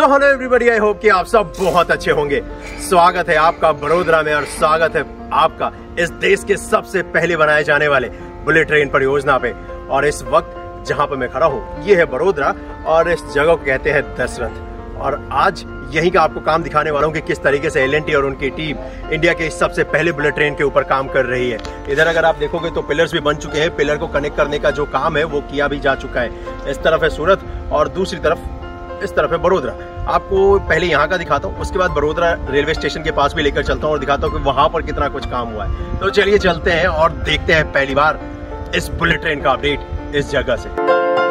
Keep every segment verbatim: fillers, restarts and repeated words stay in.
So hello everybody, I hope कि आप सब बहुत अच्छे होंगे। स्वागत है आपका बड़ोदरा में और स्वागत है आपका इस देश के सबसे पहले बनाए जाने वाले बुलेट ट्रेन परियोजना पे। और इस वक्त जहां पर मैं खड़ा हूं ये है बड़ोदरा और इस जगह को कहते हैं दशरथ। और आज यहीं का आपको काम दिखाने वाला हूं कि किस तरीके से एल एंड टी और उनकी टीम इंडिया के इस सबसे पहले बुलेट ट्रेन के ऊपर काम कर रही है। इधर अगर आप देखोगे तो पिलर्स भी बन चुके हैं। पिलर को कनेक्ट करने का जो काम है वो किया भी जा चुका है। इस तरफ है सूरत और दूसरी तरफ इस तरफ है बड़ोदरा। आपको पहले यहाँ का दिखाता हूँ, उसके बाद बड़ोदरा रेलवे स्टेशन के पास भी लेकर चलता हूँ और दिखाता हूँ कि वहां पर कितना कुछ काम हुआ है। तो चलिए चलते हैं और देखते हैं पहली बार इस बुलेट ट्रेन का अपडेट इस जगह से।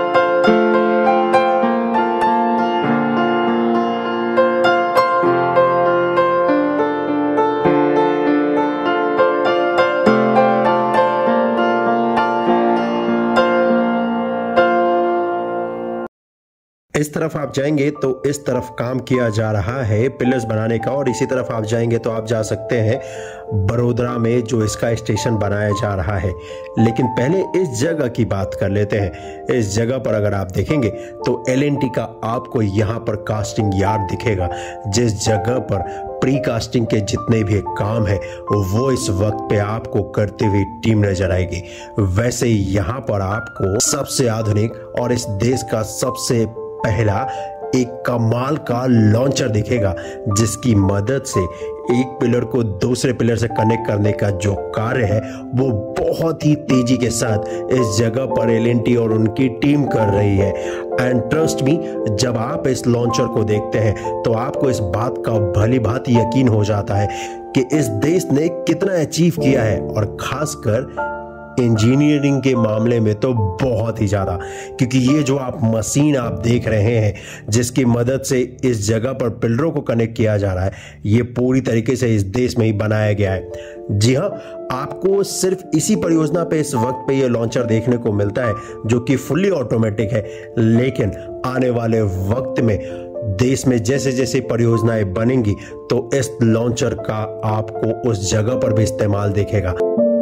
इस तरफ आप जाएंगे तो इस तरफ काम किया जा रहा है पिलर्स बनाने का, और इसी तरफ आप जाएंगे तो आप जा सकते हैं बड़ोदरा में जो इसका स्टेशन बनाया जा रहा है। लेकिन पहले इस जगह की बात कर लेते हैं। इस जगह पर अगर आप देखेंगे तो एल एंड टी का आपको यहाँ पर कास्टिंग यार्ड दिखेगा, जिस जगह पर प्री कास्टिंग के जितने भी काम है वो इस वक्त पे आपको करते हुए टीम नजर आएगी। वैसे ही यहाँ पर आपको सबसे आधुनिक और इस देश का सबसे पहला एक कमाल का लॉन्चर दिखेगा, जिसकी मदद से एक पिलर को दूसरे पिलर से कनेक्ट करने का जो कार्य है वो बहुत ही तेजी के साथ इस जगह पर एल एंड टी और उनकी टीम कर रही है। एंड ट्रस्ट मी, जब आप इस लॉन्चर को देखते हैं तो आपको इस बात का भली भांति यकीन हो जाता है कि इस देश ने कितना अचीव किया है, और खासकर इंजीनियरिंग के मामले में तो बहुत ही ज्यादा। क्योंकि ये जो आप मशीन आप देख रहे हैं जिसकी मदद से इस जगह पर पिलरों को कनेक्ट किया जा रहा है, ये पूरी तरीके से इस देश में ही बनाया गया है। जी हाँ, आपको सिर्फ इसी परियोजना पे इस वक्त पे ये लॉन्चर देखने को मिलता है जो कि फुल्ली ऑटोमेटिक है। लेकिन आने वाले वक्त में देश में जैसे जैसे परियोजनाएं बनेंगी तो इस लॉन्चर का आपको उस जगह पर भी इस्तेमाल दिखेगा।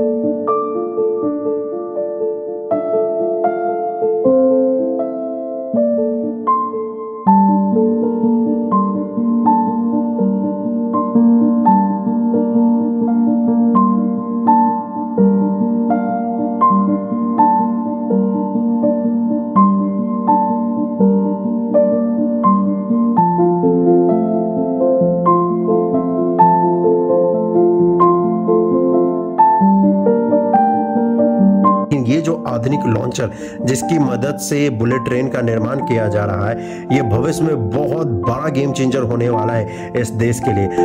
ये जो आधुनिक लॉन्चर जिसकी मदद से बुलेट ट्रेन का निर्माण किया जा रहा है, ये भविष्य में बहुत बड़ा गेम चेंजर होने वाला है इस देश के लिए।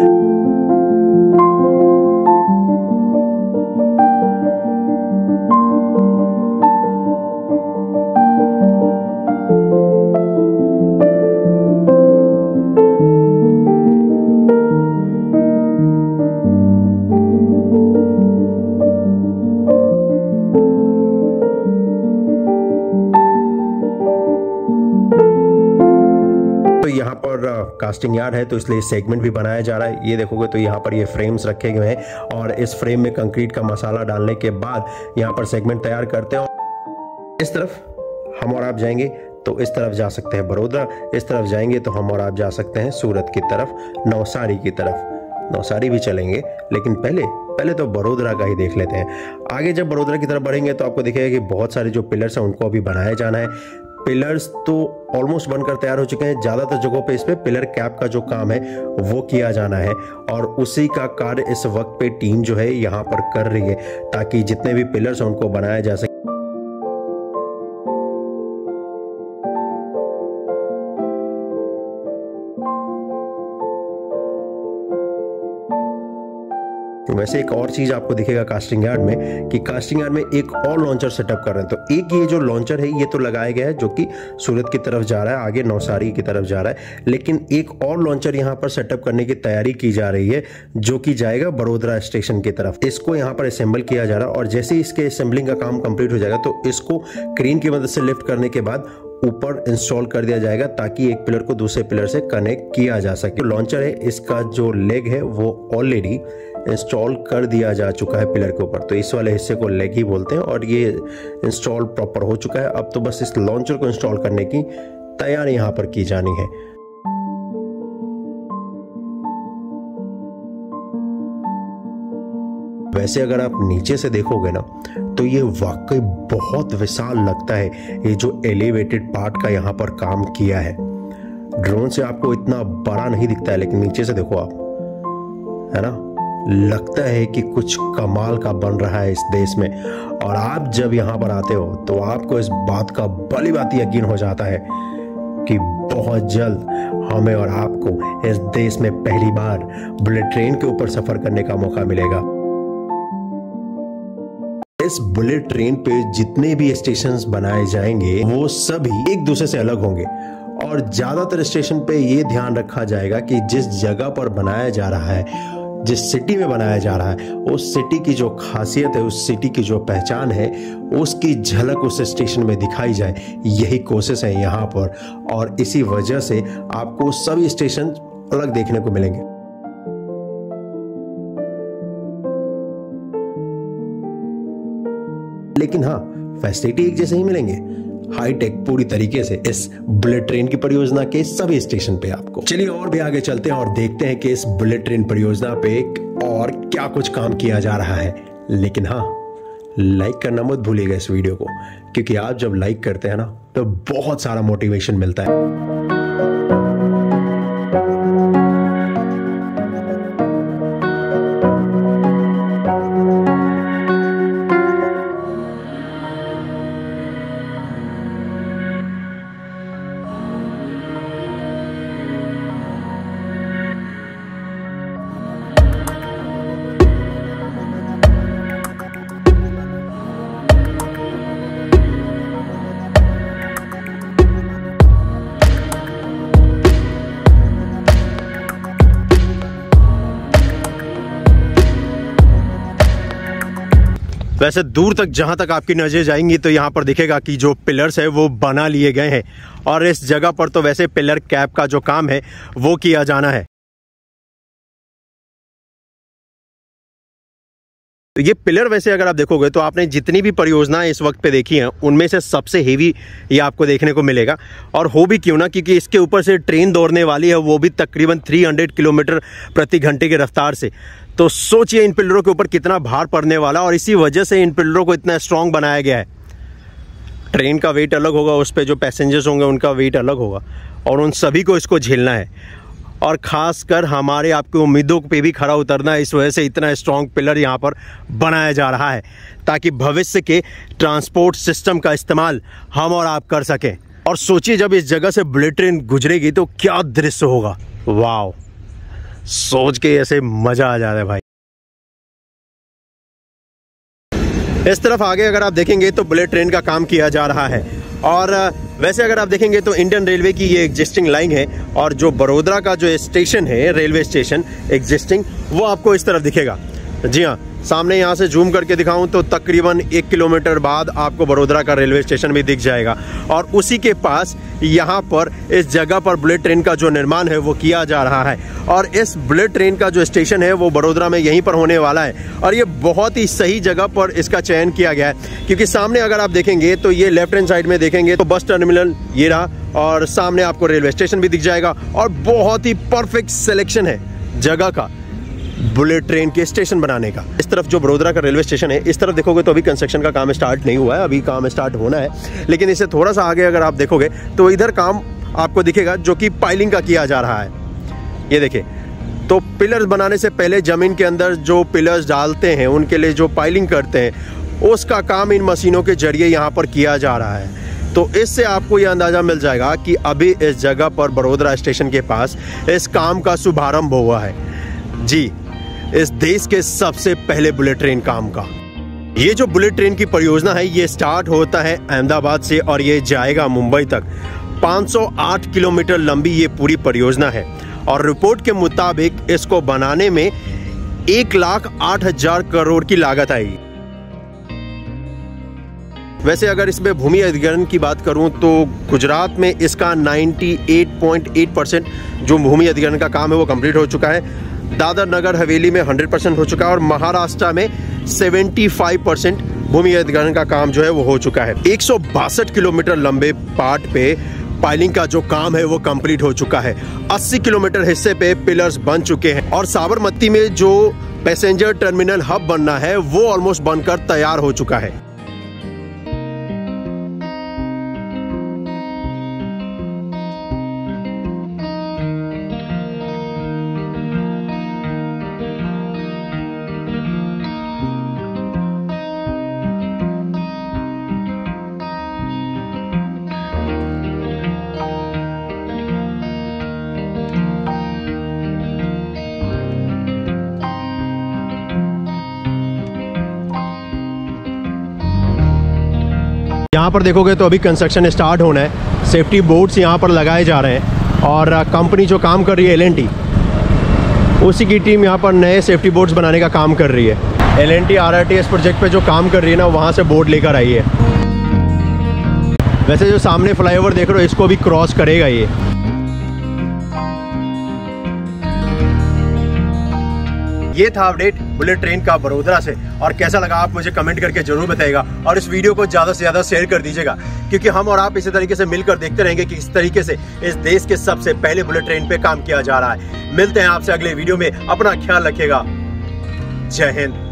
यहाँ पर कास्टिंग यार्ड है तो इसलिए सेगमेंट भी बनाया जा रहा है। ये देखोगे तो यहाँ पर ये फ्रेम्स रखे गए हैं और इस फ्रेम में कंक्रीट का मसाला डालने के बाद यहाँ पर सेगमेंट तैयार करते हैं। इस तरफ हम और आप जाएंगे तो इस तरफ जा सकते हैं बड़ोदरा, इस तरफ जाएंगे तो हम और आप जा सकते हैं सूरत की तरफ, नवसारी की तरफ। नवसारी भी चलेंगे लेकिन पहले पहले तो बड़ोदरा का ही देख लेते हैं। आगे जब बड़ोदरा की तरफ बढ़ेंगे तो आपको दिखेगा कि बहुत सारे जो पिलर्स हैं उनको अभी बनाया जाना है। पिलर्स तो ऑलमोस्ट बनकर तैयार हो चुके हैं। ज़्यादातर जगहों पे इस पे पिलर कैप का जो काम है वो किया जाना है, और उसी का कार्य इस वक्त पे टीम जो है यहाँ पर कर रही है ताकि जितने भी पिलर्स हैं उनको बनाया जा सके। वैसे एक और चीज आपको दिखेगा कास्टिंग यार्ड में कि कास्टिंग यार्ड में एक और लॉन्चर सेटअप कर रहे हैं। तो एक ये जो लॉन्चर है ये तो लगाया गया है जो कि सूरत की तरफ जा रहा है, आगे नवसारी की तरफ जा रहा है। लेकिन एक और लॉन्चर यहाँ पर सेटअप करने की तैयारी की जा रही है जो कि जाएगा बड़ोदरा स्टेशन की तरफ। इसको यहाँ पर असेंबल किया जा रहा है, और जैसे ही इसके असेंबलिंग का काम कंप्लीट हो जाएगा तो इसको क्रेन की मदद से लिफ्ट करने के बाद ऊपर इंस्टॉल कर दिया जाएगा ताकि एक पिलर को दूसरे पिलर से कनेक्ट किया जा सके। लॉन्चर है इसका जो लेग है वो ऑलरेडी इंस्टॉल कर दिया जा चुका है पिलर के ऊपर, तो इस वाले हिस्से को लेग ही बोलते हैं और ये इंस्टॉल प्रॉपर हो चुका है। अब तो बस इस लॉन्चर को इंस्टॉल करने की तैयारी यहाँ पर की जानी है। वैसे अगर आप नीचे से देखोगे ना तो ये वाकई बहुत विशाल लगता है, ये जो एलिवेटेड पार्ट का यहाँ पर काम किया है। ड्रोन से आपको इतना बड़ा नहीं दिखता है, लेकिन नीचे से देखो आप, है ना, लगता है कि कुछ कमाल का बन रहा है इस देश में। और आप जब यहाँ पर आते हो तो आपको इस बात का भली भांति यकीन हो जाता है कि बहुत जल्द हमें और आपको इस देश में पहली बार बुलेट ट्रेन के ऊपर सफर करने का मौका मिलेगा। इस बुलेट ट्रेन पे जितने भी स्टेशंस बनाए जाएंगे वो सभी एक दूसरे से अलग होंगे, और ज्यादातर स्टेशन पे ये ध्यान रखा जाएगा कि जिस जगह पर बनाया जा रहा है, जिस सिटी में बनाया जा रहा है, उस सिटी की जो खासियत है, उस सिटी की जो पहचान है, उसकी झलक उस स्टेशन में दिखाई जाए। यही कोशिश है यहाँ पर, और इसी वजह से आपको सभी स्टेशन अलग देखने को मिलेंगे। लेकिन हाँ, फैसिलिटी एक जैसे ही मिलेंगे, हाईटेक पूरी तरीके से इस बुलेट ट्रेन की परियोजना के सभी स्टेशन पे आपको। चलिए और भी आगे चलते हैं और देखते हैं कि इस बुलेट ट्रेन परियोजना पे और क्या कुछ काम किया जा रहा है। लेकिन हाँ, लाइक करना मत भूलिएगा इस वीडियो को, क्योंकि आप जब लाइक करते हैं ना तो बहुत सारा मोटिवेशन मिलता है। वैसे दूर तक जहां तक आपकी नजर जाएंगी तो यहां पर दिखेगा कि जो पिलर्स है वो बना लिए गए हैं, और इस जगह पर तो वैसे पिलर कैप का जो काम है वो किया जाना है। तो ये पिलर वैसे अगर आप देखोगे तो आपने जितनी भी परियोजनाएं इस वक्त पे देखी हैं उनमें से सबसे हेवी ये आपको देखने को मिलेगा। और हो भी क्यों ना, क्योंकि इसके ऊपर से ट्रेन दौड़ने वाली है, वो भी तकरीबन तीन सौ किलोमीटर प्रति घंटे की रफ्तार से। तो सोचिए इन पिलरों के ऊपर कितना भार पड़ने वाला, और इसी वजह से इन पिलरों को इतना स्ट्रांग बनाया गया है। ट्रेन का वेट अलग होगा, उस पर जो पैसेंजर्स होंगे उनका वेट अलग होगा, और उन सभी को इसको झेलना है, और खासकर हमारे आपकी उम्मीदों पे भी खरा उतरना है। इस वजह से इतना स्ट्रांग पिलर यहाँ पर बनाया जा रहा है, ताकि भविष्य के ट्रांसपोर्ट सिस्टम का इस्तेमाल हम और आप कर सकें। और सोचिए जब इस जगह से बुलेट ट्रेन गुजरेगी तो क्या दृश्य होगा। वाह, सोच के ऐसे मजा आ जाता है भाई। इस तरफ आगे अगर आप देखेंगे तो बुलेट ट्रेन का काम किया जा रहा है, और वैसे अगर आप देखेंगे तो इंडियन रेलवे की ये एग्जिस्टिंग लाइन है, और जो बड़ोदरा का जो स्टेशन है, रेलवे स्टेशन एग्जिस्टिंग, वो आपको इस तरफ दिखेगा। जी हाँ, सामने यहाँ से जूम करके दिखाऊं तो तकरीबन एक किलोमीटर बाद आपको बड़ोदरा का रेलवे स्टेशन भी दिख जाएगा, और उसी के पास यहाँ पर इस जगह पर बुलेट ट्रेन का जो निर्माण है वो किया जा रहा है। और इस बुलेट ट्रेन का जो स्टेशन है वो बड़ोदरा में यहीं पर होने वाला है, और ये बहुत ही सही जगह पर इसका चयन किया गया है, क्योंकि सामने अगर आप देखेंगे तो ये लेफ्ट हैंड साइड में देखेंगे तो बस टर्मिनल ये रहा, और सामने आपको रेलवे स्टेशन भी दिख जाएगा, और बहुत ही परफेक्ट सिलेक्शन है जगह का बुलेट ट्रेन के स्टेशन बनाने का। इस तरफ जो बड़ोदरा का रेलवे स्टेशन है, इस तरफ देखोगे तो अभी कंस्ट्रक्शन का काम स्टार्ट नहीं हुआ है, अभी काम स्टार्ट होना है। लेकिन इससे थोड़ा सा आगे अगर आप देखोगे तो इधर काम आपको दिखेगा जो कि पाइलिंग का किया जा रहा है। ये देखिए, तो पिलर्स बनाने से पहले जमीन के अंदर जो पिलर्स डालते हैं उनके लिए जो पाइलिंग करते हैं, उसका काम इन मशीनों के जरिए यहाँ पर किया जा रहा है। तो इससे आपको यह अंदाजा मिल जाएगा कि अभी इस जगह पर बड़ोदरा स्टेशन के पास इस काम का शुभारंभ हुआ है। जी, इस देश के सबसे पहले बुलेट ट्रेन काम का। ये जो बुलेट ट्रेन की परियोजना है ये स्टार्ट होता है अहमदाबाद से और ये जाएगा मुंबई तक। पाँच सौ आठ किलोमीटर लंबी ये पूरी परियोजना है, और रिपोर्ट के मुताबिक इसको बनाने में एक लाख आठ हजार करोड़ की लागत आएगी। वैसे अगर इसमें भूमि अधिग्रहण की बात करूं तो गुजरात में इसका अट्ठानवे पॉइंट आठ परसेंट जो भूमि अधिग्रहण का काम है वो कंप्लीट हो चुका है। दादर नगर हवेली में सौ परसेंट हो चुका है, और महाराष्ट्र में पचहत्तर परसेंट भूमि अधिग्रहण का काम जो है वो हो चुका है। एक सौ बासठ किलोमीटर लंबे पार्ट पे पाइलिंग का जो काम है वो कंप्लीट हो चुका है। अस्सी किलोमीटर हिस्से पे पिलर्स बन चुके हैं, और साबरमती में जो पैसेंजर टर्मिनल हब बनना है वो ऑलमोस्ट बनकर तैयार हो चुका है। यहाँ पर देखोगे तो अभी कंस्ट्रक्शन स्टार्ट होना है। सेफ्टी बोर्ड्स यहाँ पर लगाए जा रहे हैं और कंपनी जो काम कर रही है एल एन टी, उसी की टीम यहाँ पर नए सेफ्टी बोर्ड्स बनाने का काम कर रही है। L N T R R T S project पे जो काम कर रही है ना, वहाँ से बोर्ड लेकर आई है। वैसे जो सामने फ्लाईओवर देख रहे हो, इसको भी क्रॉस करेगा ये। ये था अपडेट बुलेट ट्रेन का बड़ोदरा से, और कैसा लगा आप मुझे कमेंट करके जरूर बताइएगा, और इस वीडियो को ज्यादा से ज्यादा शेयर कर दीजिएगा, क्योंकि हम और आप इसी तरीके से मिलकर देखते रहेंगे कि इस तरीके से इस देश के सबसे पहले बुलेट ट्रेन पे काम किया जा रहा है। मिलते हैं आपसे अगले वीडियो में, अपना ख्याल रखिएगा। जय हिंद।